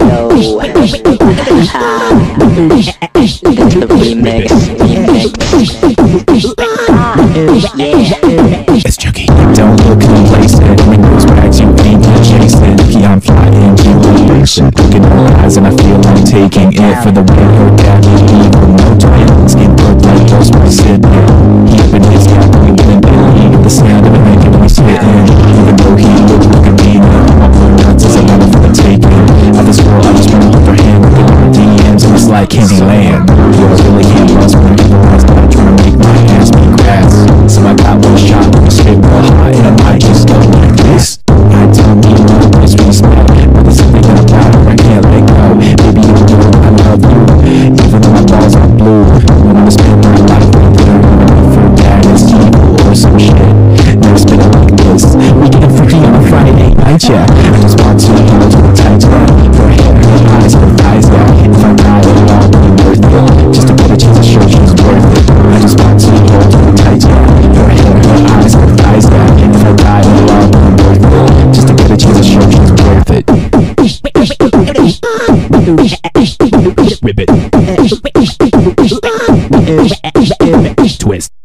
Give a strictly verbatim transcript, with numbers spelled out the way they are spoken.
yo. This is the remix. Remix. Yeah. It's Chucky. Don't look complacent. When those bags you ain't gonna chase it. Yeah, I'm flying, you ain't racing. Look in her eyes and I feel I'm taking it. For the way her daddy evil. No twins. Skin look like those boys sitting. He up in his cat, we getting Billy. The sound of it making me spitting. Even though he looked like a mean. I'm going nuts as I got it for the taking. At this girl, I just wanna hold her hand. Looking at her D Ms and it's like Candyland. Girls really can't bust when I realize that I'm trying to make my ass be grass. So I got one shot, I'm spit real hot, and I might just go like this. I don't need no disrespect, but there's something that about her I can't let go. Baby, you know I love you, even though my balls are blue. When I'm spend my life with her, even for that is evil or some shit. Never spend it like this. We get freaky on a Friday night, yeah. I just want to hold her tight, yeah. Her hair, her eyes, her thighs, yeah. If I die, it'll all be worth it. Just to get a chance to show she's worth it. I just want to hold her tight, yeah. Her hair, her eyes, her thighs, yeah. If I die, it'll all be worth it. Just to get a chance to show she's worth it. Rip it. Twist.